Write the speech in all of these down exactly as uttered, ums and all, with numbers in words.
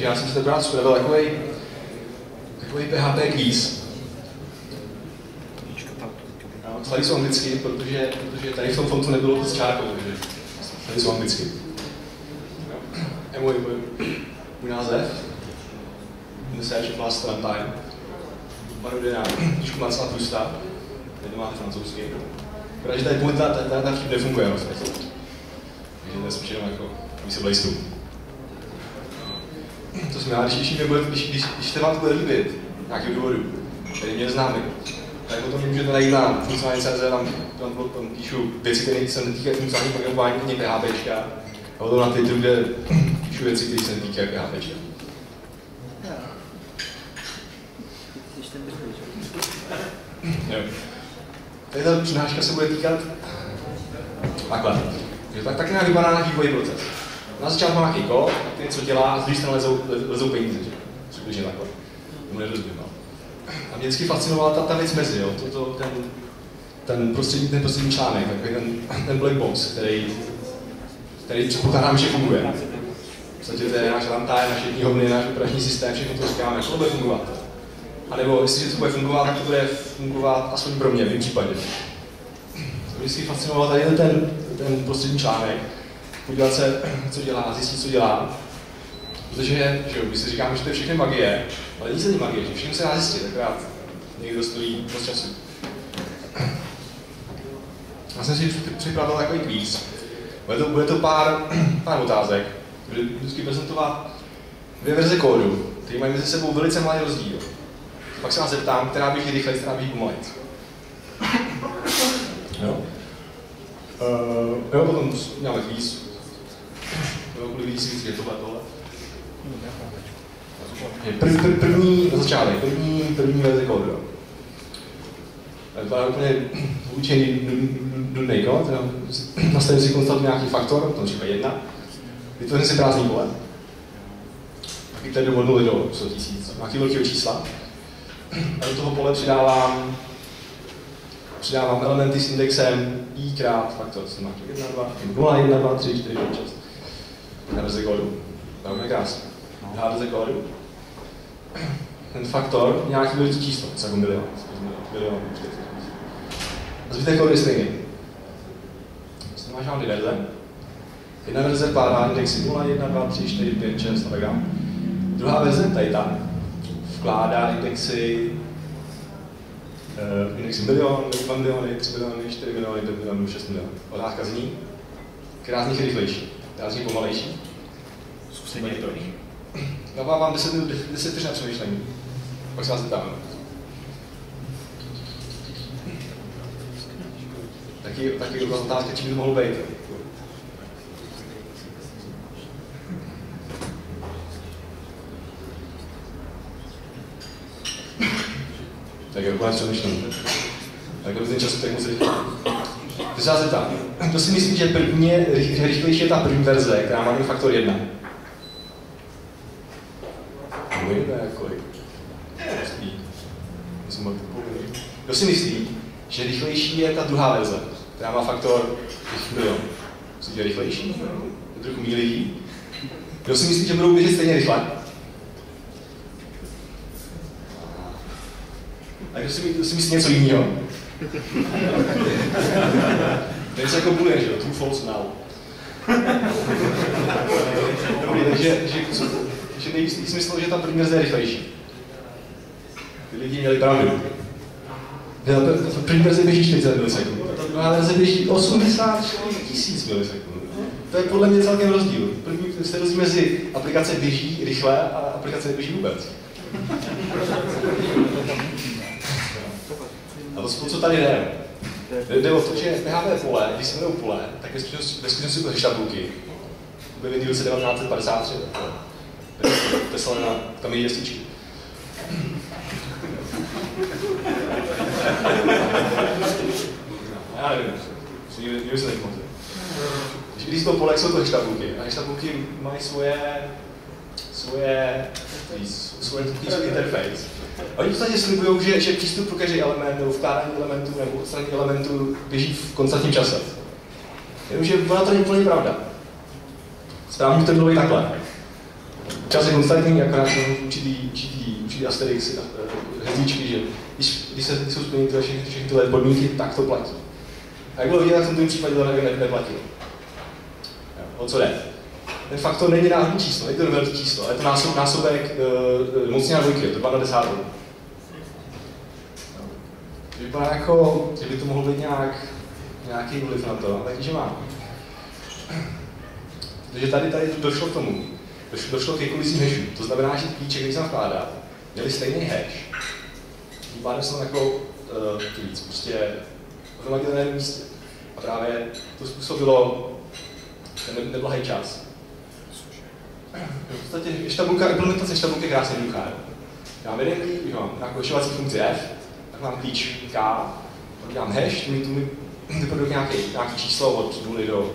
takže já jsem si tenkrát připravil takový takový P H P kvíz. Psali jsou anglicky, protože, protože tady v tom fontu nebylo to s čárkou, takže tady jsou anglicky. Je můj, můj, můj název. The Search of Last Runtime. Parodie na knížku Marcela Prousta. Tady to máte francouzsky. Protože tady ta, ta, ta, ta vtip nefunguje, no, takže to je spíš jenom jako, aby se blejstou. To jsme já, když, když, když, když, když se vám to bude líbit, nějakého důvodu, který mě neznáme, tak potom mě můžete najít na funkcionální tečka cé zet, tam, tam, tam píšu věci, které se netýkají funkcionální programování, ani PHPčka, a potom na Twitteru, kde píšu věci, které se netýkají PHPčka. Jo. Tady ta přednáška se bude týkat takhle. Tak, tak nějak vypadá náš vývojový proces. Na začátku má nějaký kód, který něco dělá, z druhé strany lezou, lezou peníze, že? Přibližně takhle. Tomu nerozumím. A mě vždycky fascinovala ta, ta věc mezi, jo? To, to, ten, ten, prostřední, ten prostřední článek, takový ten, ten black box, který, který předpokládám, že funguje. V podstatě to je náš runtime, naše knihovny, náš operační systém, všechno to říkáme, jak to bude fungovat. A nebo jestliže to bude fungovat, tak to bude fungovat aspoň pro mě, v mém případě. To mě vždycky fascinovalo tady ten, ten prostřední článek, podívat se, co dělá, zjistit, co dělá. Protože, že jo, my si říkáme, že to je všechny magie, ale nic není magie, že všechno se dá zjistit, akorát někdo stojí dost času. Já jsem si připravil takový kvíz. Bude to, bude to pár, pár otázek. Budu vždycky prezentovat dvě verze kódu, které mají mezi sebou velice malý rozdíl. Pak se vás zeptám, která běží rychleji, která běží pomalejc. Jo? Uh, jo, potom máme kvíz. Jo, kvůli víc víc je tohle, tohle. Prv, prv, první, na začátek, první, první verze kódu. To je úplně učený nudnej kód. Nastavím si konstant nějaký faktor, v tom případě jedna. Vytvořím si prázdný pole. Taky tady od nuly do sto tisíc, nějaký velkého čísla. A do toho pole přidávám, přidávám elementy s indexem i krát faktor, co máš jedna, dva, nula, jedna, dva, tři, čtyři, pět, šest. Na verze kódu. Velmi krásně. Druhá verze kódu. Ten faktor nějaký velký číslo, co jako milion. Milion, čtyři. A zbytek kódu je stejný. Vlastně máš žádný verze. Jedna verze vkládá indexy nula, jedna, dva, tři, čtyři, pět, šest a tak dále. Druhá verze, tady ta, vkládá indexy, uh, indexy milion, dva miliony, tři miliony, čtyři miliony, pět milionů, šest milionů. Otázka zní, která z nich je rychlejší, která z nich pomalejší. Stejně to. Dávám vám deset vteřin na přemýšlení, pak se vás zeptám. Taky, taky otázka, čím by to mohlo být. Tak jo, konec přemýšlení. Tak různý času, tak moc rychle. Když se vás zeptám, to si myslím, že první, rychlejší je ta první verze, která má ten faktor jedna. Můj, to je kolik? Kdo si myslí, že rychlejší je ta druhá verze, která má faktor milion? Myslíte, že je rychlejší? Je trochu mílivý. Kdo si myslí, že budou běžet stejně rychle? A kdo si, kdo si myslí něco jiného? To je jako boolean, že jo? True, false, null. Takže že, že nejvíc smysl, že ta první verze je rychlejší. Ty lidi měli pravdu. Ta první verze běží čtyřicet milisekund, ta druhá verze běží osmdesát čtyři tisíc milisekund. To je podle mě celkem rozdíl. První se rozdíl mezi aplikace běží rychle a aplikace neběží vůbec. A to, co tady jde, jde o to, že P H P pole, když se jmenou pole, tak ve skutečnosti jsou tabulky. Byly v roce devatenáct set padesát tři. Tesla na kamení destičky. Já nevím, nikdy se nepamatuji. Když to pole, jsou to tabulky. A tabulky mají svoje, svoje, svoje, svoje interface. Oni v podstatě slibují, že, že přístup pro každý element, nebo vkládání elementů, nebo odstranění elementů běží v konstantním čase. Jenomže ona to není úplně pravda. Správně to bylo i takhle. čas je konstantní, akorát určitý, určitý, určitý asterix, hvězdičky, že když, když se jsou splněny všechny, všechny tyhle podmínky, tak to platí. A jak bylo vidět, tak v tom případě to ne, neplatilo. O co jde? Ten faktor není náhodný číslo, není to velký číslo, ale je to násob, násobek uh, mocně na dvojky, to dva na desátou. Vypadá jako, že by to mohlo být nějak, nějaký vliv na to, ale taky, že má. Takže tady, tady došlo k tomu, došlo, došlo ke kolizím hashů. To znamená, že klíče, který jsem vkládal, měli stejný hash. Tím pádem jsem jako uh, víc, prostě hromadil na jednom místě. A právě to způsobilo ten neblahý čas. V podstatě je tabulka, implementace tabulky je krásně jednoduchá. Já mám jeden klíč, mám nějakou hašovací funkci f, tak mám klíč k, pak dám hash, tu mi, tu mi vypadá nějaké, nějaké číslo od nuly do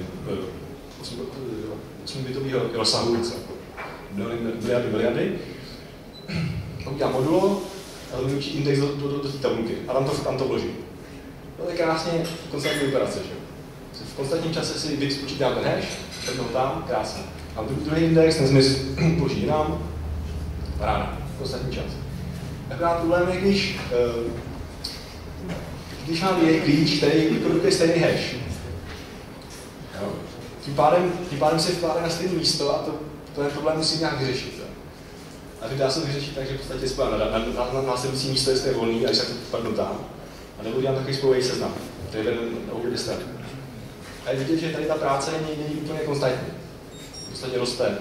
osmibitového rozsahu, miliardy, miliardy. Pak udělám modulo, a to mi učí index do, do, do, do té tabulky a tam to, tam to vložím. To je krásně konstantní operace, že? V konstantním čase si bit spočítám ten hash, tak ho tam, krásně. A druhý index, ten zmiz vloží jinam, paráda, konstantní čas. Akorát problém je, když, uh, když mám je klíč, který vyprodukuje stejný hash. Jo. Tím pádem, tím pádem se vkládá na stejné místo a to, to ten problém musí nějak vyřešit. Jo. A to dá se vyřešit tak, že v podstatě spojím na, na, na, na následující místo, jestli je volný a když tak to padnu tam. A nebo udělám takový spojový seznam, to je jeden na obě strany. A je vidět, že tady ta práce není, není úplně konstantní. V podstatě roste.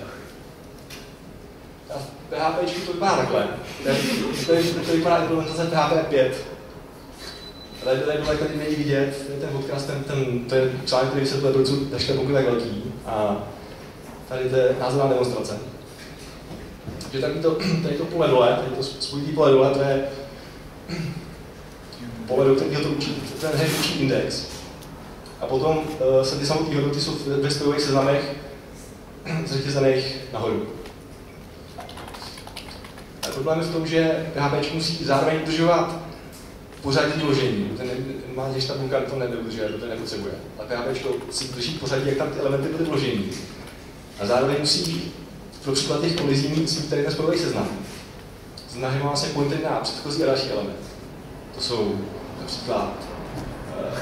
A v PHPčku to vypadá takhle. To vypadá implementace P H P pět. A tady dole, dole, tady není vidět, je ten podcast, ten, ten, to je článek, který vysvětluje, proč jsou taška pokud tak velký. A tady to je názorná demonstrace. Takže tady to, tady to pole dole, tady to spojitý pole dole, to je pole, do kterého to učí, ten hash učí index. A potom uh, se ty samotné hodnoty jsou ve spojových seznamech zřetězených nahoru. A problém je v tom, že P H P musí zároveň udržovat pořadí vložení. Ten má když tabulka to neudržuje, to nepotřebuje. A P H P si drží pořadí, jak tam ty elementy byly vložení. A zároveň musí pro příklad těch kolizí mít tady ten spojový seznam. Znamená, že má vlastně pointer na předchozí a další element. To jsou například uh,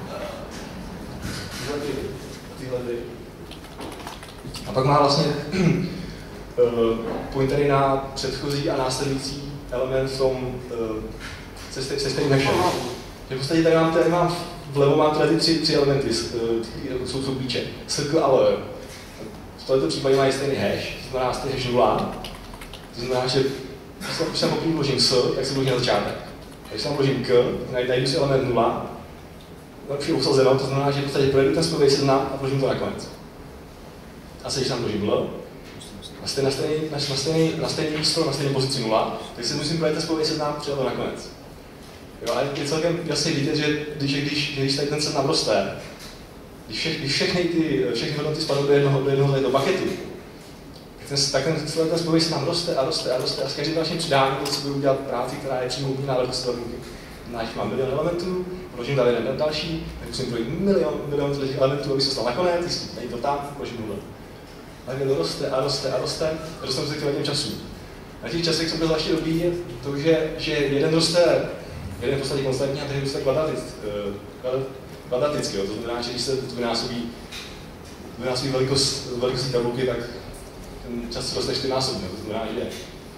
uh, tyhle ty. A pak má vlastně uh, pointery na předchozí a následující element v tom uh, se, se stejným hashem. V podstatě tady mám, tady mám vlevo mám tady ty tři, tři elementy, uh, jsou, jsou klíče, circle a L. V tomto případě mají stejný hash, to znamená stejný hash nula. To znamená, že když tam poprvé vložím s, tak se vložím na začátek. A když tam vložím k, najdu si element nula, lepší usazeno, to znamená, že v podstatě projedu ten spojový seznam a vložím to nakonec. A se když tam vložím L, a jste na stejné na stejný, na stejný místo, na stejné pozici nula, tak si musím projet ten spojový seznam a přijet to nakonec. Jo, ale je celkem jasně vidět, že když, když, když tady ten seznam roste, když, vše, když všechny ty všechny hodnoty spadnou do jednoho, do jednoho do bucketu, tak ten, ten, ten spojový seznam roste a roste a roste a s každým dalším přidáním si budu udělat práci, která je přímo na velikost tabulky. Když mám milion elementů, vložím tam jeden další, tak musím projít milion, milion těch elementů, aby se stal nakonec, jestli tady to tam, vložím nula. Tak to roste a roste a roste a dostaneme se k těm časům. Na těch časech, co bylo zvláště dobrý, je to, že, že jeden roste, jeden v podstatě konstantní a druhý roste kvadraticky. To znamená, že když se to vynásobí, vynásobí velikost, velikostí tabulky, tak ten čas roste čtyřnásobně. To znamená, že,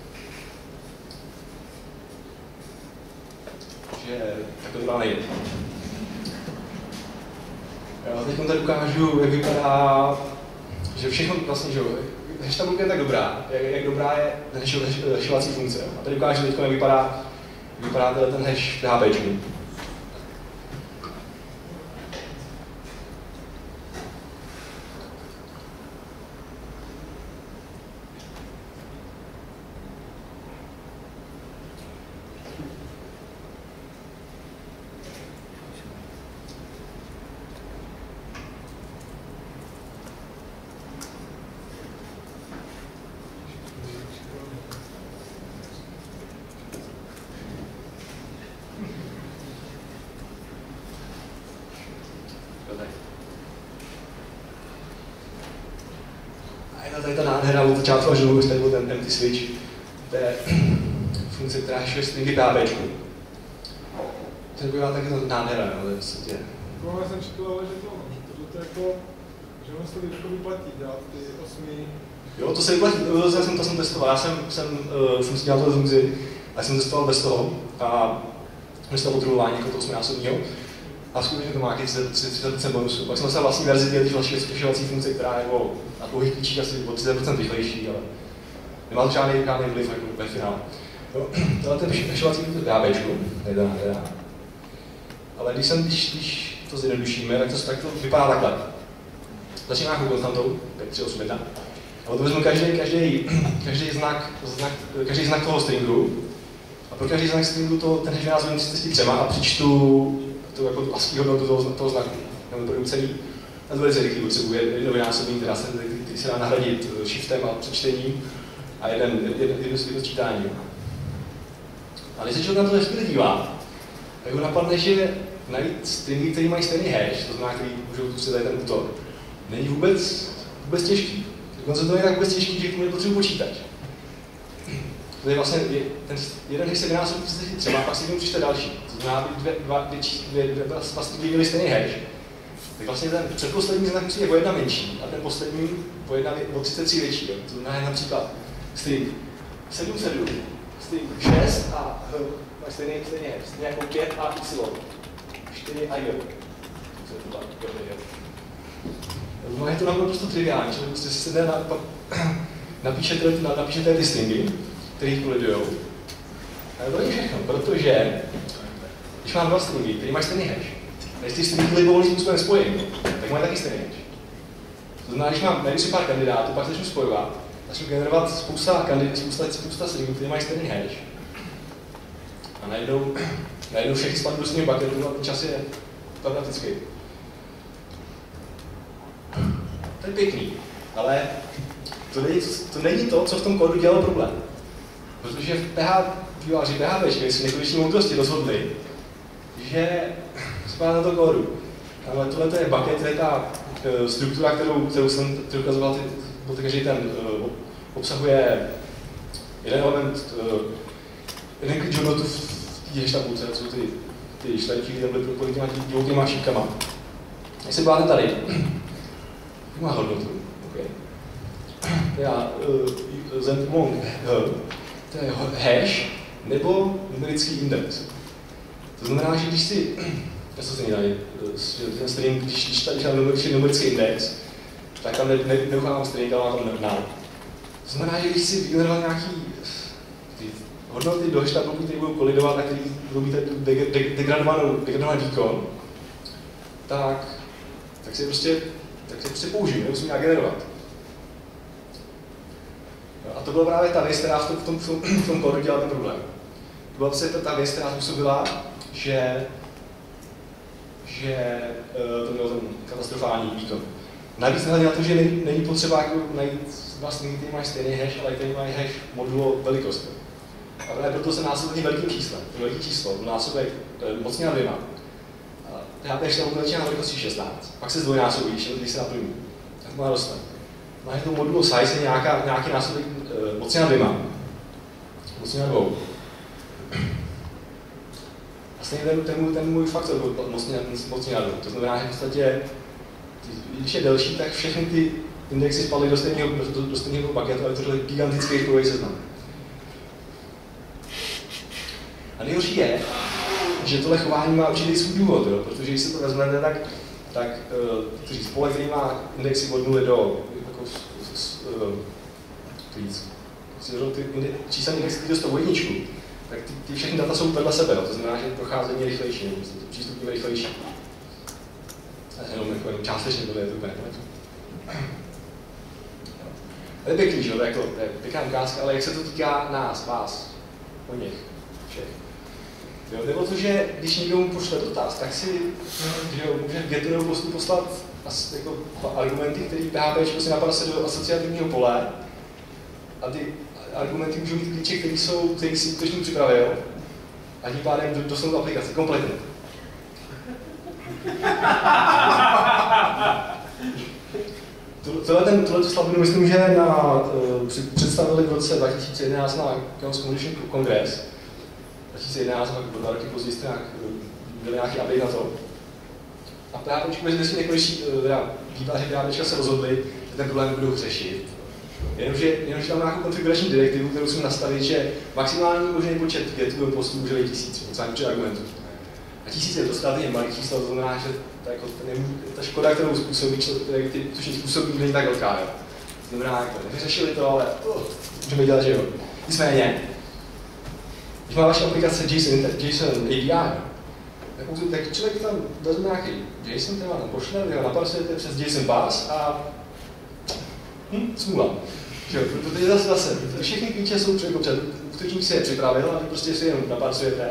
že takhle to dá nejde. Já teď tady ukážu, jak vypadá, že všechno vlastně, že hash tabulka je tak dobrá, jak, jak dobrá je hashovací funkce. A tady ukážu teď, jak vypadá, vypadá ten hash v PHPčku. nádhera od začátku až dolů, tady byl ten empty switch. To je funkce, která šle stringy P H P. To je taková taky nádhera, no, to je vlastně. No, já jsem čekal, ale že to, že to jako, že ono se to vyplatí dělat ty osmi. Jo, to se vyplatí, to jsem, to jsem testoval, já jsem, jsem, uh, jsem si dělal to funkci a jsem testoval bez toho a bez toho potřebování jako to osminásobního a skutečně to má třicet procent bonusu. Pak jsem dostal vlastní verzi těch rozšiřovací funkce, která je o, na dlouhých klíčích asi o třicet procent rychlejší, ale nemá to žádný, žádný vliv jako ve finále. Tohle ten rozšiřovací funkce v HBčku, nedá, nedá. Ale když, jsem, když, když to zjednodušíme, tak to, tak to vypadá takhle. Začíná jako konstantou, tak tři osm jedna. A to vezmu každý, každý, každý, znak, znak, každý znak toho stringu a pro každý znak stringu to, ten hash vynázvím třicet tři a přičtu tu, jako tu ASCII hodnotu toho, toho znaku. Nebo to celý. A to velice rychlý, potřebuje jedno vynásobení, která se, který se dá nahradit shiftem a přečtením a jeden, jedno, jedno, jedno čítání. A když se člověk na to chvíli dívá, tak ho napadne, že najít stringy, které mají stejný hash, to znamená, který můžou tu ten útok, není vůbec, vůbec těžký. Dokonce to je tak vůbec těžký, že k tomu nepotřebuji počítač. To je vlastně, je, ten jeden hash se vynásobí třicet tři, a pak si k němu přičte další. To znamená, aby dvě, dva, dvě, dvě, dvě, dvě vlastně měly stejný hash. Tak vlastně ten předposlední znak musí je o jedna menší a ten poslední o, jedna, o třicet tři větší. Jo. To znamená například string sedm sedm, string šest a h, máš stejný, stejný hash, stejný jako pět a y, čtyři a j. No je to naprosto triviální, že prostě si se na, napíšete, na, napíšete ty stringy, které kolidujou. Ale to není všechno, protože když mám dva stringy, který mají stejný hash, když ty stringy libovolným způsobem spojím, tak mají taky stejný hash. To znamená, když mám nejvíc pár kandidátů, pak začnu spojovat, začnu generovat spousta, kandid, spousta, spousta stringů, které mají stejný hash. A najednou, najednou všechny spadnou do stejného bucketu a ten čas je kvadratický. To je pěkný, ale to není, to není to, co v tom kódu dělalo problém. Protože v P H P, vývojáři P H P si nekoneční moudrosti rozhodli, že spadá na to kódu. Ale tohle je bucket, to je ta uh, struktura, kterou, kterou jsem ukazoval, protože každý ten uh, obsahuje jeden element, uh, jeden klíč hodnotu v té tabulce, co jsou ty, ty štajčí, které byly propojeny těma divokýma šípkama. Jak se báte tady, má hodnotu, okay. To je uh, zemplong, uh, to je hash nebo numerický index. To znamená, že když si, já se to tady, ten string, když, když tady mám numerický index, tak tam ne, ne, neuchávám string, ale mám tam null. To znamená, že když si vygeneroval nějaký ty hodnoty do hash tabulky, které budou kolidovat a které budou mít degradovaný výkon, tak, tak si prostě tak se prostě použiju, nemusím nějak generovat. A to byla právě ta věc, která v tom, v tom, v tom, v tom kódu dělala ten problém. To byla vlastně ta věc, která způsobila, že, že uh, to mělo ten katastrofální výkon. Navíc nehledě na to, že není, není potřeba jako najít vlastně, který mají stejný hash, ale který mají hash modulo velikosti. A právě proto se násobí velkým číslem. To velký číslo, to násobek uh, mocně na dvěma. P H P tabulka začíná na velikosti šestnáct, pak se zdvojnásobí, když se naplní. Tak má roste. Na jednou modulo size je nějaká, nějaký násobek e, mocně na dvěma. Mocně na dvou. A stejně ten, ten, ten můj faktor byl mocně, mocně na dvou. To znamená, že v podstatě, když je delší, tak všechny ty indexy spadly do stejného, do, do stejného bucketu a vytvořily gigantický kovový seznam. A nejhorší je, že tohle chování má určitý svůj důvod, jo? Protože když se to vezmete, tak, tak uh, spole, který má indexy od nuly do jako, s, s, uh, víc, ty číselné indexy, které dostou jedničku, tak ty, ty všechny data jsou vedle sebe, no? To znamená, že procházení je rychlejší, nebo přístup je rychlejší. Jenom, jako, jenom částečně to je to úplně. To je pěkný, že? To je, to je pěkná ukázka, ale jak se to týká nás, vás, o nich, všech. Jo, nebo to, že když někdo mu pošle dotaz, tak si že jo, může v getu nebo postu poslat as, jako, argumenty, které P H P si napadá se do asociativního pole a ty argumenty můžou mít klíče, které jsou, který si útočník připravil a tím pádem dostanou aplikaci kompletně. Tohle ten, tohle slabinu myslím, že na, uh, představili v roce dva tisíce jedenáct na Chaos Communication Congress. dva tisíce jedenáct, pak dva roky později jste nějak, byl nějaký update na to. A PHP mezi desmi několečí výváři PHP se rozhodli, že ten problém budou řešit. Jenomže, jenomže tam nějakou konfigurační direktivu, kterou jsme nastavili, že maximální možný počet getů do postů může být tisíc, maximální počet argumentů. A tisíc je to stále malý číslo, to znamená, že ta, jako, ta škoda, kterou způsobí, který ty tušení způsobí, není tak velká. Jo. To znamená, jako, nevyřešili to, ale oh, můžeme dělat, že jo. Nicméně, když má vaše aplikace JSON, JSON A P I, tak, tak člověk tam vezme nějaký JSON, který vám pošle, vy ho naparsujete přes JSON pass a hm, smůla. Protože zase, zase, všechny klíče jsou člověk občas, útočník si je připravil a vy prostě si jenom naparsujete.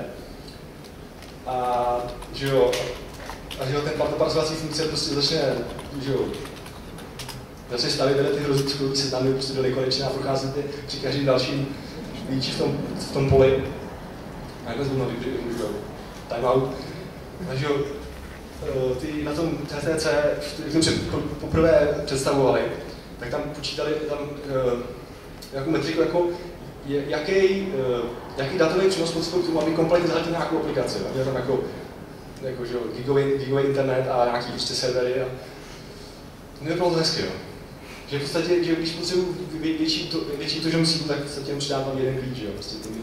A že jo, a že jo, ten parsovací funkce prostě začne, že jo, začne stavit vedle ty hrozící seznamy prostě do nekonečna a procházíte při každým dalším klíči v tom, v tom poli. A jako zrovna vypři, že jo, timeout. A že jo, ty na tom T T C, jak to poprvé představovali, tak tam počítali tam uh, nějakou metriku, jako je, jaký, uh, jaký datový přenos potřebuje k tomu, aby kompletně zahltil nějakou aplikaci. Je tam jako, jako že, gigový, gigový internet a nějaký prostě servery. A to nebylo to hezky, jo. Že v podstatě, že když potřebuji větší, to, větší to, že musím, tak v podstatě přidám tam jeden klíč, jo. Prostě to,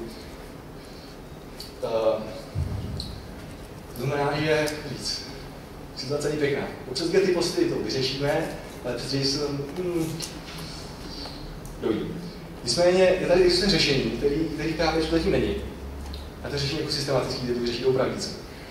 uh, to znamená, že víc. Situace je pěkná. Občas ty posty to vyřešíme, ale přesně jsem hmm, dojím. Nicméně je tady existuje řešení, který, který právě zatím není. A to řešení jako systematický, kde to vyřeší opravdu více.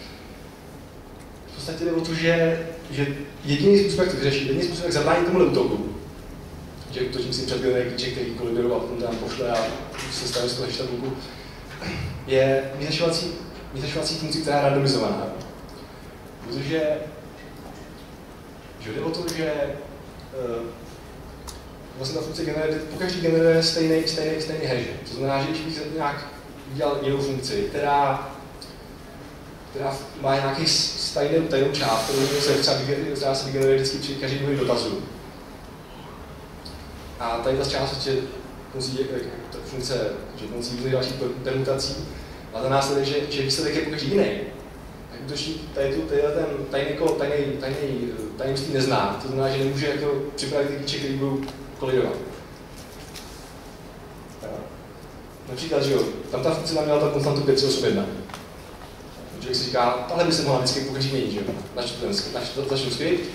V podstatě jde o to, že, že jediný způsob, jak to vyřešit, jediný způsob, jak zabránit tomuhle útoku, že útočník si předběhne klíček, který kolideroval, potom tam pošle a se staví z toho tabulku, je vyřešovací funkce, která je randomizovaná. Protože že jde o to, že uh, vlastně ta funkce generuje, pokaždý generuje stejný, stejný, stejný hash. To znamená, že když bych nějak udělal jinou funkci, která, která má nějaký stejnou, stejnou část, kterou se třeba která se vygeneruje vždycky při každý nový dotazu. A tady ta část prostě musí funkce, že musí být další permutací, a za následek, že, že výsledek je pokaždý jiný. Útočník tady, tady ten tajný, tajný, tajný, tajemství nezná, to znamená, že nemůže jako připravit ty klíče, které budou kolidovat. Například, že jo, tam ta funkce nám měla ta konstantu pět tři osm jedna. Člověk si říká, tahle by se mohla vždycky pokaždý měnit, že jo. Začnu skript,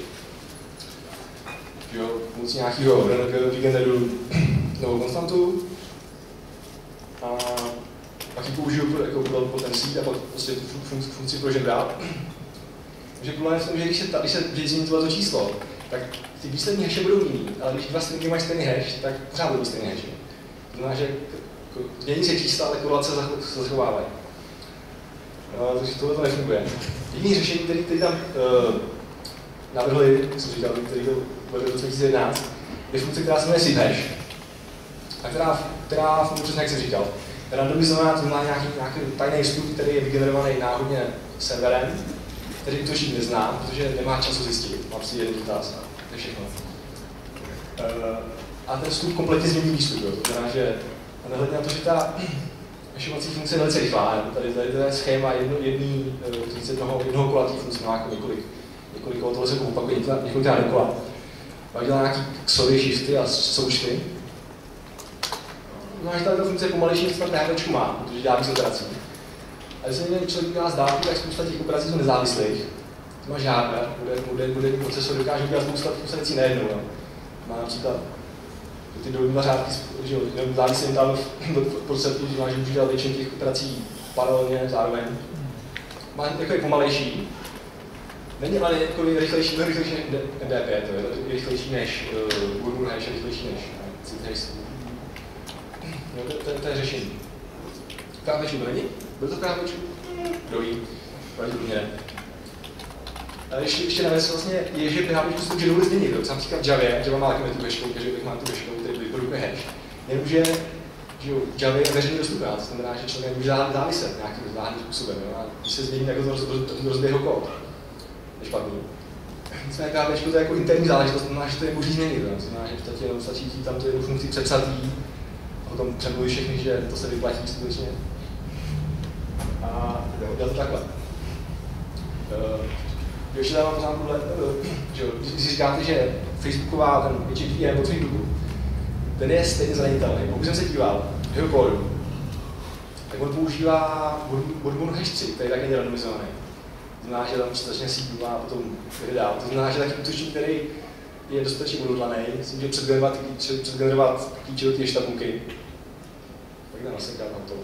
jo, pomocí nějakého vygeneruju novou konstantu a pak ji použiju jako pro ten seed a pak prostě tu funkci, funkci prožen dál. Takže problém je v tom, že když se, když se změní tohle číslo, tak ty výslední hashe budou jiný, ale když dva stringy mají stejný hash, tak pořád budou stejný hash. To znamená, že změní se čísla, ale korelace se zachovávají. No, takže tohle to nefunguje. Jediný řešení, který, který tam uh, navrhli, jsem říkal, který byl v roce dva tisíce jedenáct, je funkce, která se jmenuje seedhash. A která, která funguje přesně, jak jsem říkal. Randomizovaná, to znamená nějaký, nějaký tajný vstup, který je vygenerovaný náhodně serverem, který útočník nezná, protože nemá času zjistit. Mám si jeden dotaz. To je všechno. Uh, a ten vstup kompletně změní výstup. Jo. To znamená, že nehledně na to, že ta hashovací funkce je velice rychlá. Tady, tady to je schéma jedno, jedný, jednoho, jednoho kola té funkce, má jako několik, několik kol, tohle se opakuje několikrát dokola. Pak dělá nějaký xory, shifty a součty. No, že ta funkce je pomalejší, než ta PHP má, protože dělá víc operací. A když se někdo člověk dělá z dálky, tak spousta těch operací jsou nezávislých. To má žádné, bude, bude, bude procesor dokáže udělat spousta věcí najednou. No. Má například ty dolní řádky, že jo, závislým tam v procesu, že může dělat většinu těch operací paralelně zároveň. Má takový pomalejší. Není ale jako rychlejší, to je rychlejší než M D P, to je rychlejší než Google Hash, je rychlejší než Zcash. No, to, to, to je řešení. PHP to není? Byl to PHP? Druhý. Pravděpodobně ne. A ještě, ještě navíc vlastně je, že PHP se může dovolit změnit. Třeba například v Javě, Java má taky tu hash code, takže bych má tu hash code, který vyprodukuje hash. Nemůže, že jo, Java je veřejně dostupná, to znamená, že člověk může záviset nějakým zvláštním způsobem. Jo? A když se změní, tak to rozběhlo kód. Je špatný. Nicméně P H P to je jako interní záležitost, to znamená, že to je možný změnit. To znamená, že v podstatě jenom stačí tam tu jednu funkci přepsat jí a potom přemluví všechny, že to se vyplatí skutečně. A jde to takhle. Uh, ještě dávám pořád tohle, uh, že když si říkáte, že Facebooková, ten H T T P od Facebooku, ten je stejně zranitelný. Pokud jsem se díval, jeho kódu, tak on používá Bourbon hash tři, který taky není randomizovaný. To znamená, že tam dostatečně sídlů a potom jde dál. To znamená, že taky útočník, který je dostatečně odhodlaný, si může předgenerovat, předgenerovat klíče do té tabulky. Tak jdeme nasekat na to.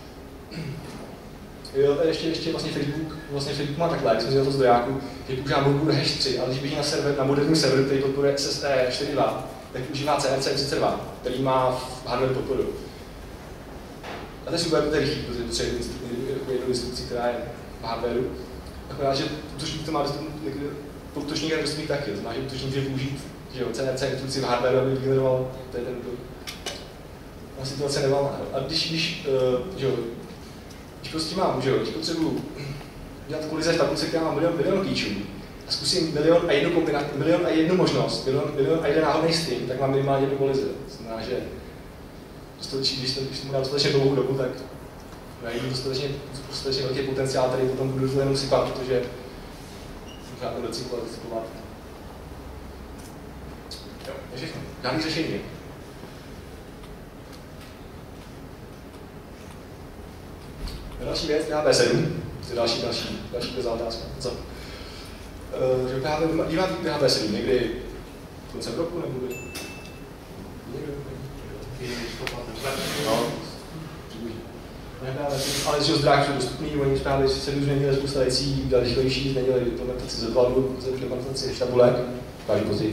Jo, tady ještě, ještě vlastně Facebook, vlastně Facebook má takhle, jak jsem si to z dojáku, že používá Bourbon hash tři, ale když běží na server, na moderním serveru, který podporuje S S E čtyři tečka dva, tak používá C R C třicet dva, který má v hardware podporu. A to je super, to je rychlý, protože potřebuje jednu instrukci, která je v hardwareu. Akorát, že útočník to má to útočník je dostupný taky, to znamená, že útočník může využít C R C instrukci v hardwareu, aby vygeneroval ten ta situace nevalná. A když, když, uh, jo, když prostě mám, že jo, když potřebuji dělat kolize v tabulce, která má milion, milion klíčů, a zkusím milion a jednu kombinaci, milion a jednu možnost, milion, milion a jeden náhodný string, tak mám minimálně jednu kolizi. To znamená, že když tomu dám dostatečně dlouhou dobu, tak najdu dostatečně, dostatečně velký potenciál, který potom budu jenom sypat, protože můžu to recyklovat, recyklovat. Jo, je všechno. Žádný řešení. Další věc, P H P sedm, to je další, další, další bezá otázka. Co? Uh, že P H P, díváte P H P sedm někdy koncem roku nebo kdy? Někdy? No. Ale že zdrák jsou dostupný, oni právě se změnili spousta věcí, dali rychlejší, změnili implementaci z Edwardu, implementaci tabulek, ukážu později.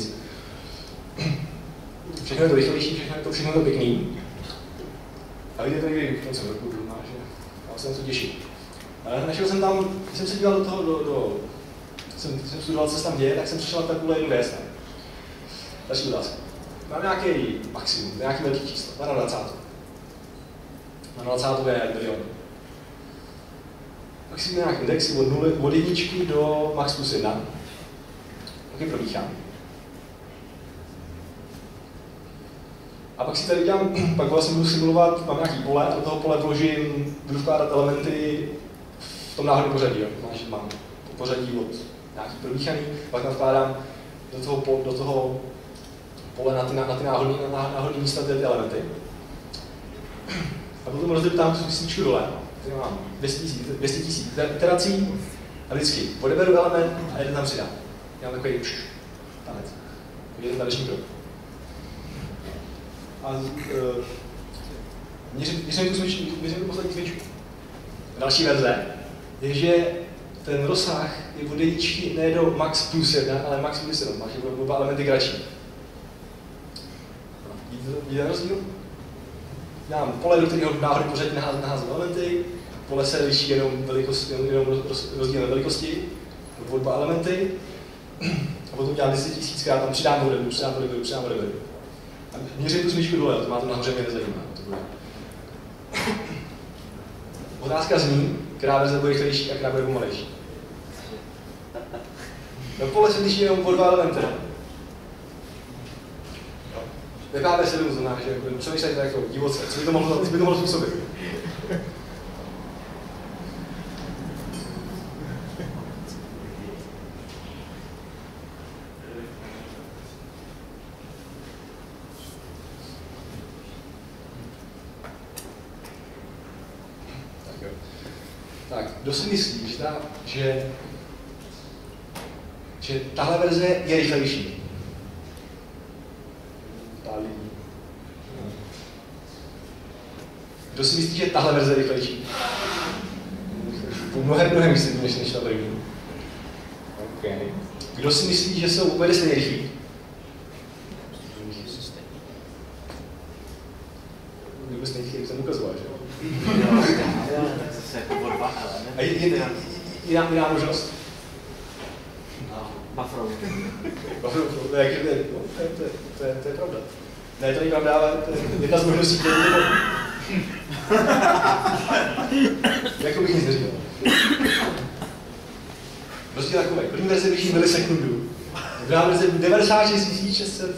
Všechno je to rychlejší, všechno je to, všechno je to pěkný. A vidět to někdy v koncem roku, že já se na to těším. Ale našel jsem tam, když jsem se díval do toho, do, do jsem, jsem studoval, co se tam děje, tak jsem přišel na tabule jednu věc. Další otázka. Mám nějaký maximum, nějaký velký číslo, dvacet. Na dvacet je milion. Pak si nějaký index od, nuly, od jedničky do max plus jedna. Tak je promíchám. A pak si tady dělám, pak vlastně budu simulovat, mám nějaký pole, do toho pole vložím, budu vkládat elementy v tom náhodném pořadí. Jo. Máš, mám pořadí od nějaký promíchaný, pak tam vkládám do toho, do toho pole na ty, na ty náhodný, na náhodný místa ty elementy. A potom rozdělím tu svíčku dole, který mám dvě stě tisíc iterací a vždycky odeberu element a jeden tam přidám. Já mám takový pš, tanec. Jeden taneční krok. A uh, měřím tu svíčku, měřím tu poslední svíčku. Další verze je, že ten rozsah je od jedničky ne do max plus jedna, ale max plus jedna, máš oba elementy kratší. Vidíte rozdíl? Já mám pole, do kterého náhodou pořadí naházím elementy, pole se liší jenom, velikost, jenom rozdílem velikosti, nebo dva elementy, a potom dělám deset tisíckrát, tam přidám odeberu, přidám odeberu, přidám odeberu. A měřím tu smyčku dole, to má to nahoře, mě nezajímá. To bude. Otázka zní, která verze bude rychlejší a která bude pomalejší. No pole se liší jenom o dva elementy. V P H P sedm znamená, že přemýšlejte jako divoce, co by to mohlo, co by to mohlo způsobit. Tak jo. Tak, kdo si myslí, že, ta, že, že tahle verze je rychlejší? Kdo si myslí, že tahle verze je rychlejší? Mnohem, mnohem víc než než ta první. Okay. Kdo si myslí, že jsou úplně stejně rychlí? Kdo stejně rychlí, jsem ukazoval, že jo? A je, je, je, jiná, jiná možnost? Buffalo. Buffalo, to je, to je, to je, to je, to je pravda. Ne, to není pravda, ale to je jedna z možností, které je to. Jako bych nic neříkal. Rozdíl takový. První verze běží milisekundu. Druhá verze devadesát šest tisíc šest set.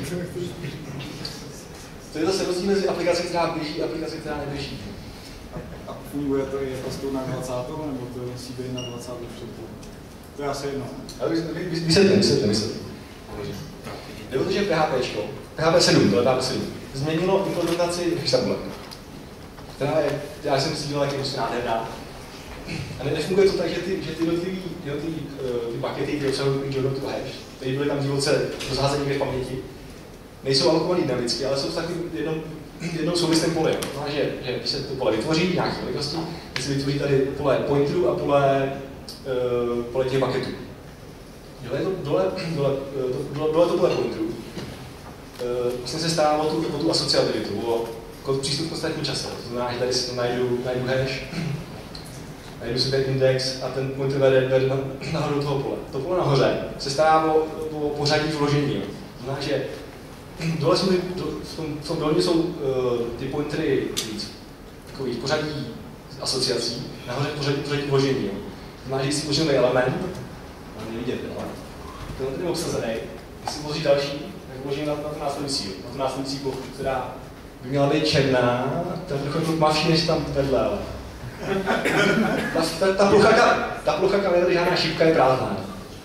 To je zase rozdíl mezi aplikací, která běží a aplikací, která neběží. A funguje to i jako s tou na dvacátou, nebo to musí být na dvacátou včetku? To je asi jedno. Vysvětlím, vysvětlím, vysvětlím. Jde o to, že PHPčko, P H P sedm, to je P H P sedm, změnilo implementaci hextabule, která je, já jsem si díval, jak je prostě nádherná. A nefunguje to tak, že ty, že ty jednotlivý, jednotlivý uh, ty pakety, které obsahují hodnotu hash, které byly tam divoce rozházené v paměti, nejsou alokované dynamicky, ale jsou v takovém jednom, jednom souvislém poli. Znamená, že, že když se to pole vytvoří, nějaké velikosti, když se vytvoří tady pole pointerů a pole, uh, pole těch paketů. Dole, to, dole, dole, dole, dole to pole pointerů. Uh, vlastně se stará o tu, o tu asociativitu, o, o přístup v konstantním čase. To znamená, že tady si najdu, najdu hash, najdu si ten index a ten pointer vede, vede nahoru toho pole. To pole nahoře se stará o, o pořadí vložení. To znamená, že dole jsou, do, v, tom, v tom dolní jsou uh, ty pointery víc takových pořadí asociací, nahoře pořadí, pořadí vložení. To znamená, že když si vložíme element, ale nevidět, ale ten je obsazený, když si vloží další, tak vložím na, na to následující, na to následující plochu, která by měla být černá, ta je trochu tmavší než tam vedle, ale ta, ta, ta, plocha, ta plocha, kam je tady žádná šipka, je prázdná.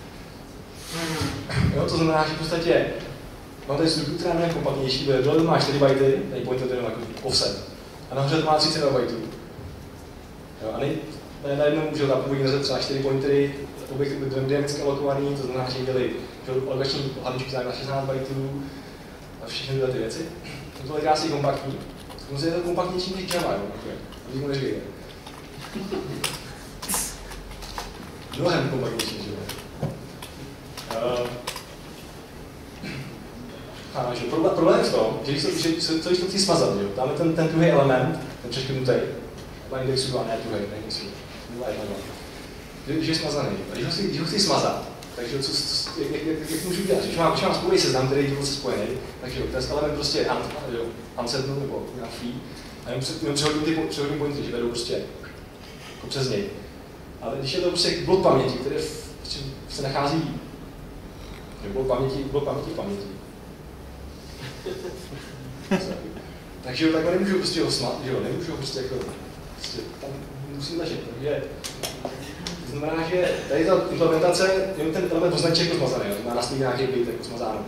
Jo, to znamená, že v podstatě mám tady strukturu, která je kompaktnější, protože dole to má čtyři bajty, tady pointer jenom jako offset, a nahoře to má třicet dva bajtů. Jo, a nej, najednou můžu tam původní nazvat třeba čtyři pointery, objekty byly dynamicky alokovaný, to znamená, že měli alokační hlavičky na šestnáct bajtů a všechny tyhle ty věci. To je krásně kompaktní. Musí je to kompaktnější než Java, jo? Nikdo neříkejte. Mnohem kompaktnější než Java. Uh, a, že problém, problém je v tom, že když to, že, co když to chci smazat, jo? Tam je ten, ten druhý element, ten přeškrtnutý, na indexu dva, ne druhý, ne indexu dva, že je smazaný. A když ho chci, když ho chci smazat, takže co, co, jak, jak, jak můžu dělat? Když mám, když mám spojný seznam, který je divoce spojený, takže ten element prostě je unsettled nebo nějak free, a jenom, jenom přehodím ty přehodím pointy, že vedou prostě jako přes něj. Ale když je to prostě blok paměti, který prostě se nachází, že blok paměti, blok paměti v paměti. Takže jo, takhle nemůžu prostě ho smát, že jo, nemůžu ho prostě jako, prostě tam musím ležet, takže to znamená, že tady ta implementace, jenom ten element označí jako smazaný, to má na stejně nějaký byt jako smazáno.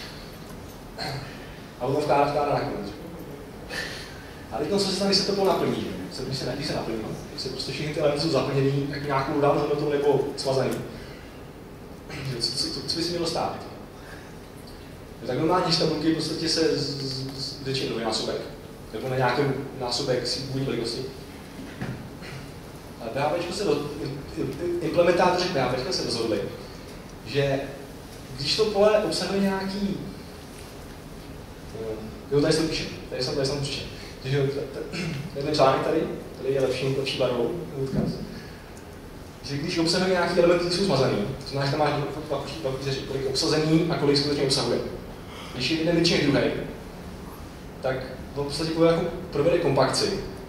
A potom vkládá, vkládá nakonec. A teď co se stane, když se to pole naplní, že? Když se, když se naplní, když se prostě všechny ty elementy jsou zaplněný jak nějakou dávnou hodnotou nebo smazaný. Co, co, co, co by si mělo stát? Tak normálně tabulky v podstatě se zvětší nový násobek, nebo na nějaký násobek si původní velikosti. A PHP se do, implementátoři PHP se rozhodli, že když to pole obsahuje nějaký, jo, tady se to píše, tady jsem, tady jsem to píše, že jo, ten článek tady, tady je lepší, lepší barvou, odkaz, že když obsahuje nějaký elementy, které jsou smazaný, to znamená, že tam máš kolik obsazený a kolik skutečně obsahuje. Když je jeden větší než druhý, tak on v podstatě jako provede kompakci,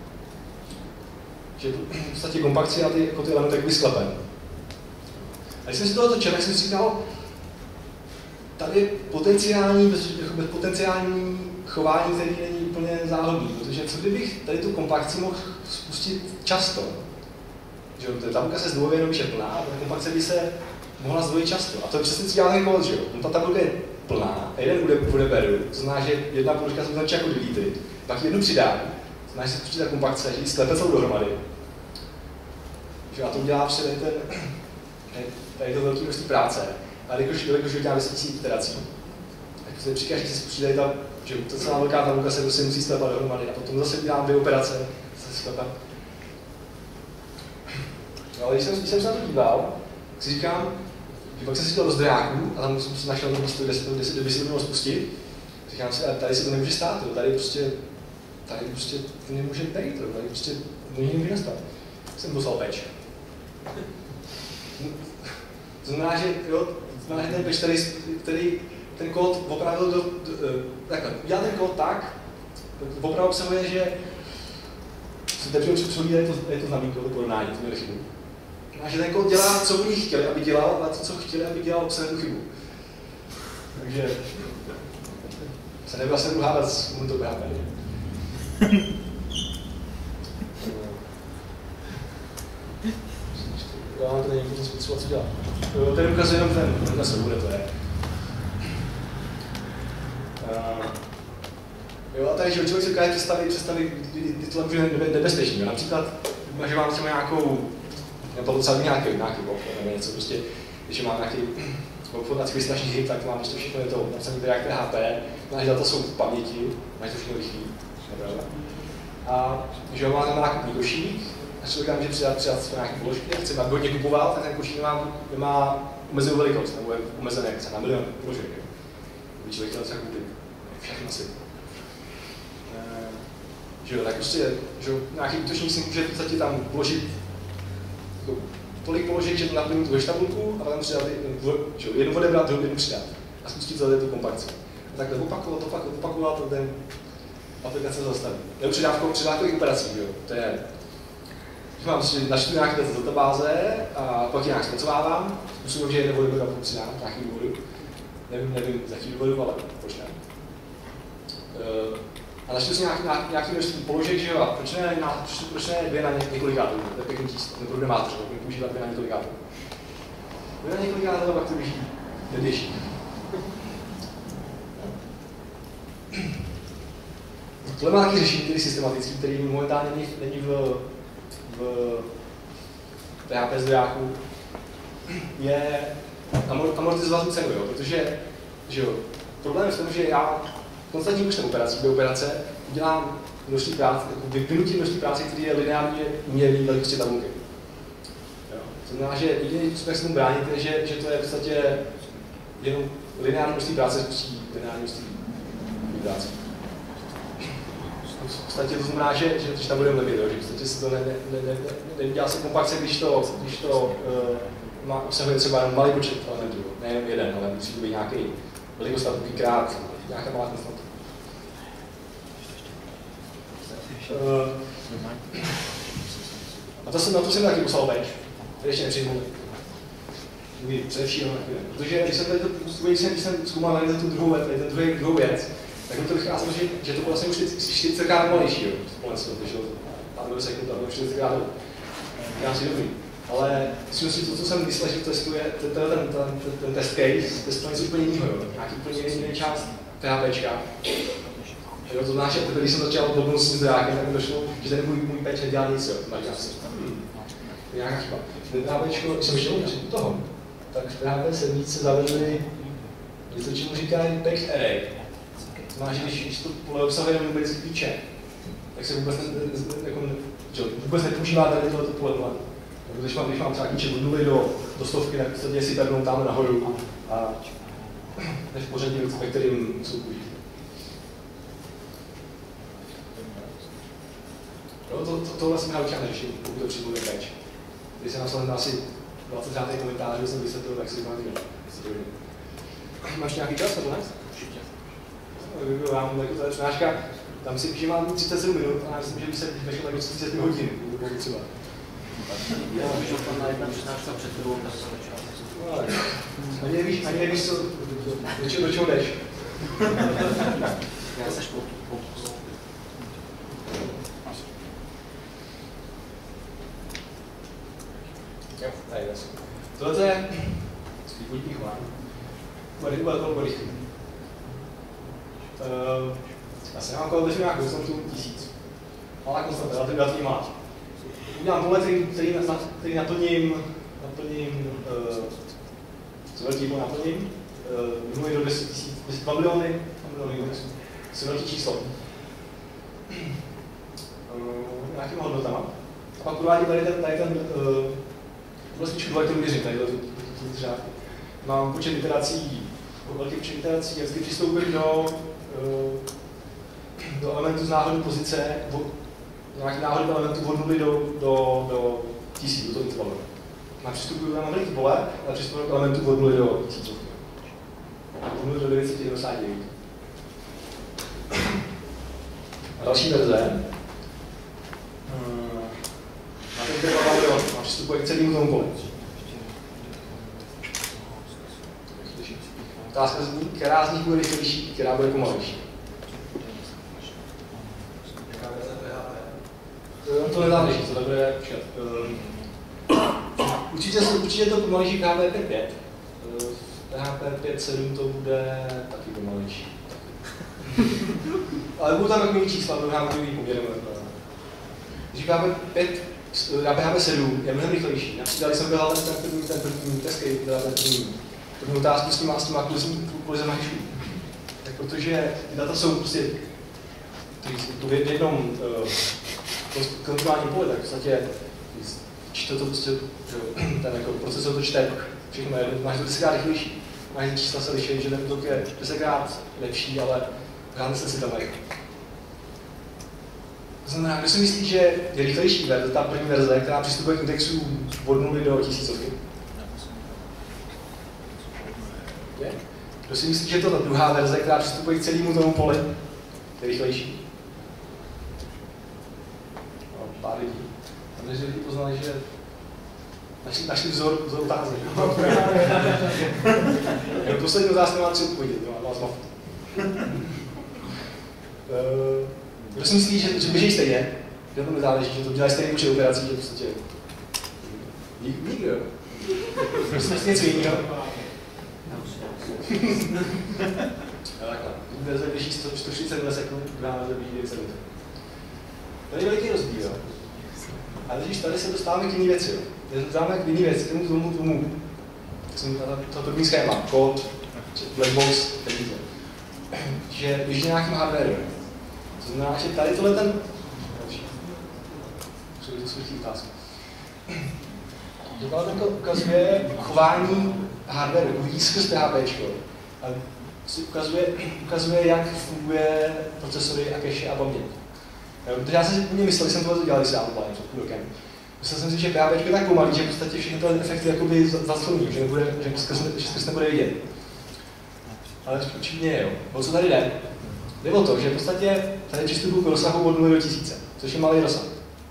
že v podstatě kompakci a ty, jako ty elementy jakoby sklepen. A když jsem si tohle točil, tak jsem si říkal, tady potenciální, bez, bez potenciální chování, který není úplně záhodný, protože co kdybych tady tu kompakci mohl spustit často? Že ta tabulka se zdvojuje, jenom je plná, a ta kompakce by se mohla zdvojit často. A to je přesně cíl ten kód, že jo? No, ta tabulka je plná, a jeden bude, bude beru, to znamená, že jedna položka se označí jako delete, pak jednu přidám, to znamená, že se spustí ta kompakce, že ji sklepe celou dohromady. Že a to udělá před ten, tady to velké množství práce, a jelikož to dělá desetitisíc iterací, tak se při každý se spustí tady ta, že ta celá velká tabulka se prostě musí sklepat dohromady a potom zase udělám dvě operace, se sklepat. No, ale když jsem, když jsem se na to díval, tak si říkám, že pak jsem si dal do zdrojáků a tam jsem si našel to místo, kde, kde, kde by se to mělo spustit. Říkám si, ale tady se to nemůže stát, tady prostě, tady prostě to nemůže být, tady prostě nemůže nastat. Jsem poslal patch. To znamená, že, jo, to znamená, že ten patch, který, který ten kód opravdu do, do, takhle, udělá ten kód tak, opravdu obsahuje, že se teprve přepřelí, je to, je to znamínko, to porovnání, to měli chybu. A že ten kód dělá, co oni chtěli, aby dělal, a to, co chtěli, aby dělal, obsahuje tu chybu. Takže se nebyl se hádat s komunitou P H P. Já mám tady někdo to co dělat. Tady ukazuje jenom ten, ten se bude to je. Uh, jo, a tady, že člověk si dokáže představit, představit, kdy to je nebezpečný. Například, že mám třeba nějakou, nebo docela nějaký, nějaký obchod, nebo něco prostě, když mám nějaký obchod na takový strašný hit, tak mám prostě všechno je to napsané tady jak P H P, naše data jsou v paměti, máš to všechno rychlý. A že mám tam nákupní košík, a člověk může přidat, přidat nějaké položky, a chce, aby hodně kupoval, tak ten košík nemá, nemá omezenou velikost, nebo je omezený na milion položek. Když člověk chtěl třeba koupit všechno si. Že jo, tak prostě, že nějaký útočník si může v podstatě tam položit jako, tolik položek, že to naplní tu tabulku a potom přidat, že jo, jednu odebrat, druhou jednu přidat. A spustit celé tu kompakci. A takhle opakovat, opakovat, opakovat a ten aplikace se zastaví. Nebo přidávkových operací, jo, to je, že mám prostě načtu nějaké databáze a pak je nějak zpracovávám, způsobem, že jednu odebrat a přidám nějaký důvodu. Nevím, nevím, z jaký důvodu, ale proč ne. Uh, a našli si nějaký, nějaký množství položek, že jo, a proč ne, na, proč, proč ne dvě na několikátorů, to je pěkný číslo, ten programátor, tak může používat dvě na několikátorů. Dvě na několikátorů, pak to běží, neběží. Tohle má nějaký řešení, který systematický, který momentálně není, není v, v P H P zdrojáku, je amortizovat tu cenu, jo, protože, že jo, problém je v tom, že já konstantní počtem operací, dvě operace, udělám množství práce, vynutím množství práce, který je lineárně uměrný velikosti tabulky. To znamená, že jediný způsob, jak se tomu bránit, je, že, že to je v podstatě jenom lineární množství práce spustí lineární množství práce. V podstatě to znamená, že, že to tam budeme lepit, že v podstatě se to ne, ne, ne, ne, nedělá se kompakce, když to, když to uh, má, obsahuje třeba jenom malý počet elementů, nejenom jeden, ale musí to být nějaký velikost tabulky krát nějaká malá konstanta. Uh, a to jsem, na to jsem taky poslal bench, který ještě nepřijmul. Především, protože když jsem tady to, když jsem, když jsem zkoumal tady tu druhou věc, ten druhý, druhou věc, tak mi to vycházelo, že, že to bylo vlastně už čtyřikrát pomalejší, jo, spolenctvo, když tam byl sekund, tam bylo čtyřikrát krásně dobrý. Ale myslím si, to, co jsem myslel, že testuje, ten, ten, ten, ten, ten test case, testuje něco úplně jiného, nějaký úplně jiný část PHPčka. Jo, to znamená, že když jsem začal blbnout s tím zdrojákem, tak mi došlo, že ten můj, můj patch nedělá nic, jo. To říkám si, hmm, to je nějaká chyba. Ten PHPčko, když jsem ještě u toho, tak v P H P sedmičce zavedli něco, čemu říkají packed array. To znamená, že když, když to pole obsahuje jenom numerický klíče, tak se vůbec, ne, jako, že, vůbec nepoužívá tady tohleto pole pole. Když mám, když mám třeba klíče od nuly do, do stovky, tak se si pevnou tam nahoru a než pořadí, ve kterým jsou použít. No, to, to, tohle jsem naučil neřešit, pokud to přijmu do patch. Když jsem napsal asi dvacet řádných komentářů, jsem vysvětlil, tak si to mám vidět. Máš nějaký čas, nebo ne? Určitě. Já mám jako ta přednáška, tam si píše, mám třicet sedm minut a já myslím, že by se vešlo tak do třicet hodin, pokud třeba. Já bych šel tam na jedna přednáška před tebou, tak se začal. Ani nevíš, ani nevíš, co, do čeho, do čeho jdeš. Já se špoutu. Jo, tady je. Tohle je podík chování. Bude to velkou rychlý. Uh, já jsem mám kolem nějakou konstantu tisíc. Malá konstanta, ale ten relativně malá. Udělám tohle, který, který, který naplním, naplním, uh, co velký byl naplním, uh, mluví do deset tisíc, dva miliony, dva miliony, to je velký číslo. Uh, nějakýma hodnotama. A pak provádím tady ten, tady ten uh, vlastně dole, kterou měřím, tady tu řádku. Mám počet iterací, velký počet iterací, jak vždycky přistoupím do, do elementu z náhodné pozice, nějaký náhodný elementu od nuly do, do, do tisíc, do toho intervalu. Mám přistupuji tam velký pole, ale přistupuji k elementu od nuly do tisícovky. Od nuly do devět set devadesát devět. A další verze. Na ten interval mám přistupuji k celému tomu poli. Otázka zní, která z nich bude rychlejší, která bude pomalejší. To nezáleží, to bude počkat. Určitě, určitě to pomalejší P H P pět pět. P H P pět sedm to bude taky pomalejší. Ale budou tam takový čísla, to nám takový poměrem. Když P H P pět na P H P sedm je mnohem rychlejší. Například jsem byl ten první, ten první test, teda ten první, první otázku s těma, s těma kolizem hashů. Tak protože ty data jsou prostě v jednom uh, kontrolním poli, tak v podstatě čte to prostě, ten jako procesor to čte všechno, máš to desetkrát rychlejší. Máš čísla se liší, že ten útok je desetkrát lepší, ale žádný se si tam mají. To znamená, kdo si myslí, že je rychlejší verze, ta první verze, která přistupuje k indexu od nuly do tisícovky? Je? Kdo si myslí, že to je ta druhá verze, která přistupuje k celému tomu poli, je rychlejší? No, pár lidí. A než lidi poznali, že našli, našli vzor, vzor otázek. Jako poslední otázka má tři odpovědět, no, vás mám. Kdo si myslí, že, že běží stejně, že to nezáleží, že to dělají stejný počet operací, že v podstatě nikdo. Kdo si myslí něco jiného? Takhle. Verze běží sto čtyřicet milisekund, druhá verze běží devět set. Tady je veliký rozdíl. Ale když tady se dostáváme k jiný věci. Tady se dostáváme k jiný věci, k tomu tomu tomu. To první schéma, kód, blackbox, vidíte. Že běží nějakým hardwarem. To znamená, že tady tohle ten... Přijde to otázka. Tohle ten ukazuje chování hardwareu, uvidí skrz PHPčko. A si ukazuje, ukazuje, jak funguje procesory a cache a paměť. Protože já jsem si úplně myslel, že jsem tohle dělal, když jsem online před půl rokem. Myslel jsem si, že PHPčko je tak pomalý, že v podstatě všechny tyhle efekty jakoby zasloní, že, nebude, že skrz, že skrz nebude vidět. Ale určitě je, jo. O co tady jde? Jde o to, že v podstatě tady přistupuji k rozsahu od nuly do tisíce, což je malý rozsah.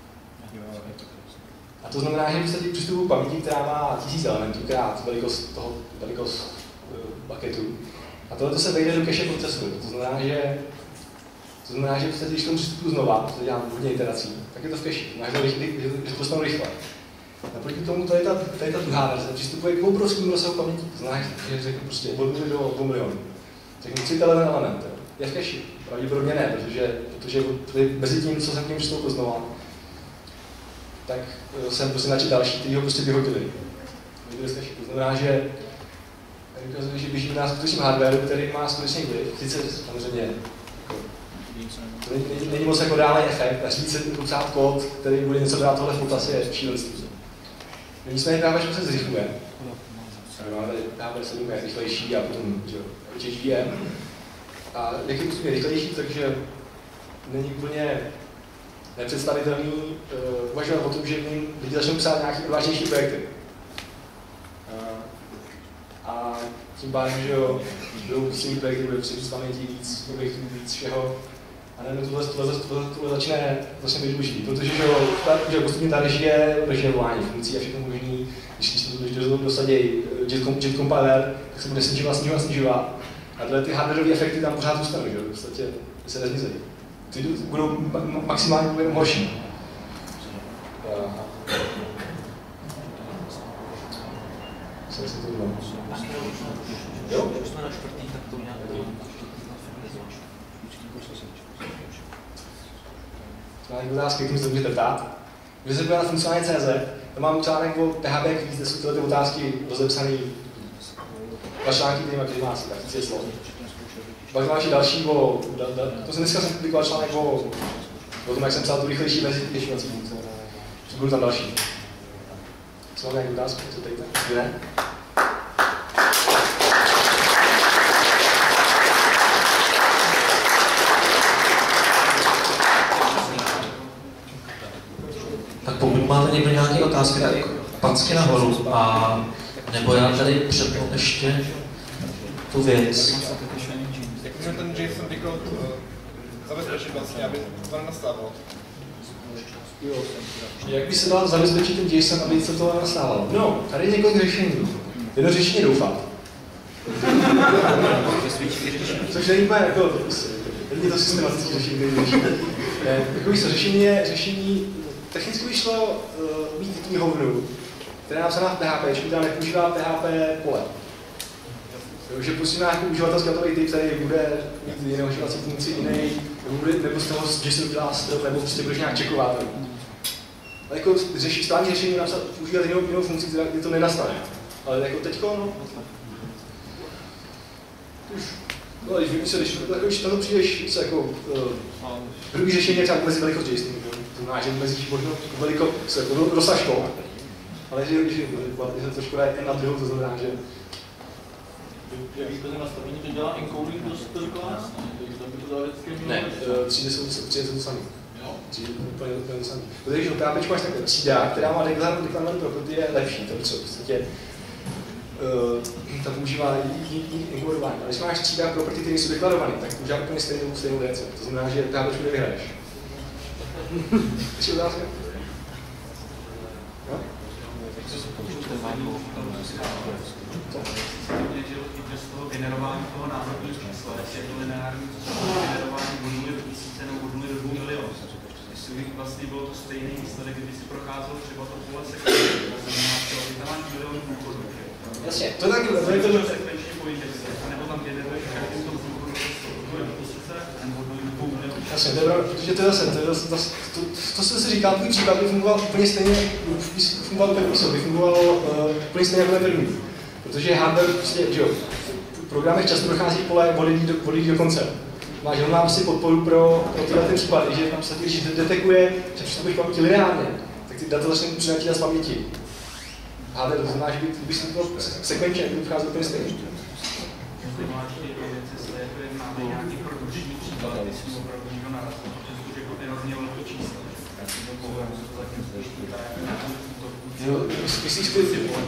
A to znamená, že v podstatě přistupuji k paměti, která má tisíc elementů, krát velikost toho, velikost uh, bucketu. A tohle se vejde do cache procesoru. To znamená, že to znamená, že v podstatě, když tomu přistupuji znova, to dělám hodně iterací, tak je to v cache. Máš to rychle, že to dostanu rychle. Naproti tomu tady ta, tady ta druhá verze přistupuje k obrovskému rozsahu paměti. To znamená, že řeknu prostě od nuly do dvou milionů. Řeknu tři ten element. Je v cache. Pravděpodobně ne, protože, protože mezi tím, co jsem k němu přistoupil znova, tak jsem prostě načet další, který ho prostě vyhodili. To znamená, že ukazuje, že běží na skutečným hardwareu, který má skutečný vliv. Sice samozřejmě jako, to není, není, není moc jako reálný efekt, a říct se psát kód, který bude něco dát tohle v potaz, je šílenství. Nicméně PHP se zrychluje. Máme tady P H P sedm je rychlejší a potom H H V M. A jak je postupně rychlejší, takže není úplně nepředstavitelný uh, uvažovat o tom, že v něm lidi začnou psát nějaké odvážnější projekty. Uh, a tím pádem, že jo, budou silný projekty, budou přijít z paměti víc objektů, víc všeho. A nevím, tohle, tohle, tohle, tohle začne, začne být důležitý, protože že jo, ta, že postupně ta režie, režie volání funkcí a všechno možný, když, když to dosadí jet compiler, tak se bude snižovat, snižovat, snižovat. A tyhle ty hardwareové efekty tam pořád zůstanou, že jo, v podstatě se nezmizejí. Ty budou maximálně horší. Jsem si to udělal. Jo? Když jsme na čtvrtý, tak to nějak Máme otázky, kterým se můžete ptát. Když se podíváte na funkcionálně tečka cé zet, tam mám článek o P H P kvíz, kde jsou tyhle ty otázky rozepsané. Dva články, který má třináct, tak tři slov. Pak máš další o, da, da, to jsem dneska jsem publikoval článek o, o tom, jak jsem psal tu rychlejší verzi těšovací funkce. Budu tam další. Co mám nějakou otázku? Co tady tak? Ne? Tak pokud máte někdo nějaké otázky, tak packy nahoru a nebo já tady přepnu ještě tu věc. Jak můžeme ten JSON decode zabezpečit vlastně, aby to nenastávalo? Jak by se dal zabezpečit ten JSON, aby se to nenastávalo? No, tady je několik řešení. Jedno řešení je doufat. Což není úplně jako, není to systematické řešení, jako víš co, řešení je, řešení, technicky vyšlo uh, mít knihovnu, která je napsaná v P H P, která nepoužívá P H P pole. Takže pustíme nějaký uživatelský autority, který bude mít jinou uživací funkci, jiný, nebo, nebo z toho JSON class, nebo prostě budeš nějak čekovat. Ale jako řeší, stání řešení napsat, používat jinou, jinou funkci, která kdy to nenastane. Ale jako teďko, no, už, no, když víš, když, když na to přijdeš, víc jako, uh, druhý řešení je třeba mezi velikost JSON, to znamená, že mezi možno velikost, jako rozsah škol. Ale že, že, že to škoda je na druhou, to znamená, že že výchozí nastavení to dělá encoding do super class, ne? Ne, třídy jsou, třídy jsou to samý. Třídy jsou úplně, úplně to samý. Protože když P H P máš takhle třída, která má deklarovaný property, je lepší, to co, v podstatě uh, ta používá jiný encodování. Ale když máš třída property, které jsou deklarované, tak používá úplně stejnou, stejnou věc. To znamená, že P H P nevyhraješ. Ještě otázka? Jo? Z toho generování toho národního čísla, jestli je to lineární generování od nuly do tisíce nebo od nuly do dvou milionů. Jestli by vlastně bylo to stejný výsledek, kdyby si procházel třeba to pole sekvenčně, to znamená, že ty tam máš milion průchodů. Jasně, to je taky, to je to sekvenčně po indexu, nebo tam generuješ každým tom průchodu od nuly do tisíce nebo od nuly do dvou milionů. Jasně, to je pravda, protože to je zase, to je zase, to, to, to jsem si říkal, tvůj příklad by fungoval úplně stejně, by fungoval úplně by fungoval uh, úplně stejně jako ten první. Protože hardware prostě, že jo, v programech často dochází pole od lidí do, od lidí do konce. Máš on má prostě podporu pro, pro tyhle ten případy, že tam se když detekuje, že přistupuješ paměti lineárně, tak ty data začne přinačítat z paměti. Hardware to znamená, že by, kdyby si to sekvenčně, kdyby vchází úplně stejně. Máme nějaký produkční příklad, když si opravdu někdo narazil, protože jako ty hrozně velké čísla. Já si to povím, že to zatím slyší, tak Jo, myslíš ty...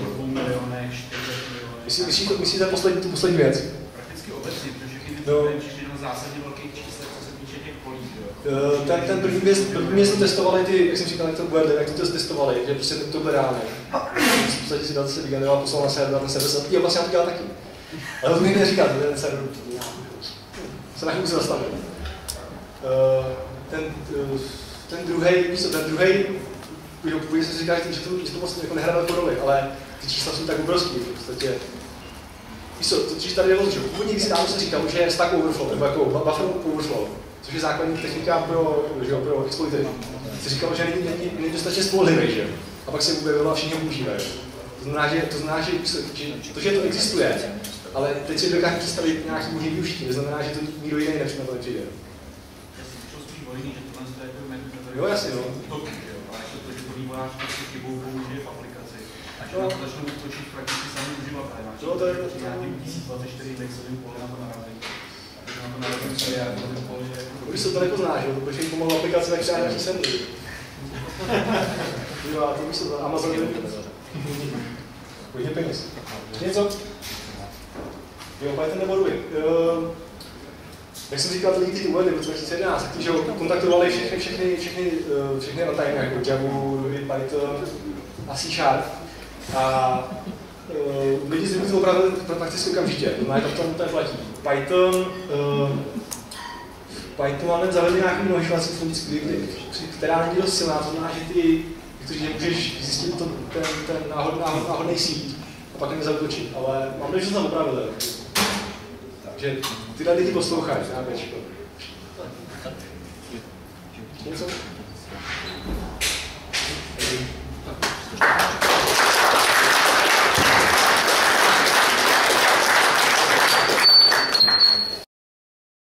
Myslíš to, myslíš tu poslední, tu poslední věc? Prakticky obecně, protože všechny ty no. příklady na zásadě velkých číslech, co se týče těch polí, jo? Uh, ten, ten první věc, první věc to testovali ty, jak jsem říkal, jak to bude, jak to testovali, že prostě to bude reálné. V podstatě si dal se vygeneroval, poslal na server, ten server se jo, vlastně já to dělal taky. Ale to mi neříkal, že ten server se na chvíli se zastavil. Uh, ten, uh, ten druhej, víš co, ten druhej, původně jsem si říkal, že to, že to vlastně jako nehraje velkou roli, ale ty čísla jsou tak obrovský, v podstatě. Víš co, totiž tady je že původně když si dávno se říkalo, že je stack overflow, nebo jako buffer overflow, což je základní technika pro, že, pro exploitery. Se říkalo, že není, není, není dostatečně spolehlivý, že? A pak se objevilo a všichni ho používají. To znamená, že, to znamená, že, že to, že to existuje, ale teď si dokážeme představit nějaký můžný využití, to znamená, že to nikdo jiný nepřijde na to nepřijde. Jo, jasně, no. Vývojář prostě chybou použije v aplikaci. Až no. Na to začnou útočit prakticky sami uživatelé. Máš no, to je to nějakým tisíc dvacet čtyři indexovým pole na to narazí. Když na to narazím seriálovým pole je... Když se to nepoznáš, jo, protože jim pomalu aplikace tak třeba nějaký sem. Jo, a to víš to, Amazon je hodně peněz. Něco? Jo, Python nebo Ruby. Jak jsem říkal, ty lidi ty uvedli v roce dva tisíce jedenáct, tak tí, kontaktovali všechny, všechny, všechny, všechny runtime, jako Java, Ruby, Python a C Sharp. A uh, lidi si to opravdu prakticky okamžitě, to znamená, to tam platí. Python, uh, Python máme zavedli nějaký množovací funkci, která není dost silná, to znamená, že ty, že můžeš zjistit to, ten, ten náhod, náhod, náhodný síť a pak je zautočit, ale mám to, že to tam opravili. Takže tyhle lidi poslouchají, nábečko. Něco?